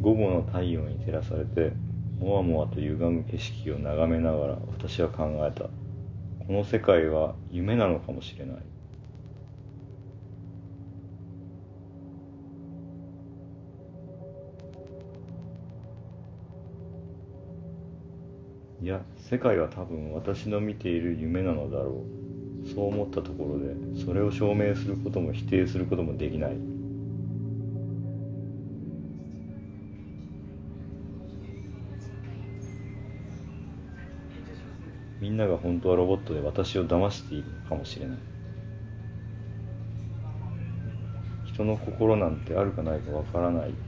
午後の太陽に照らされてもわもわと歪む景色を眺めながら私は考えた。この世界は夢なのかもしれない。いや、世界は多分私の見ている夢なのだろう。そう思ったところで、それを証明することも否定することもできない。みんなが本当はロボットで私を騙しているかもしれない。人の心なんてあるかないかわからない。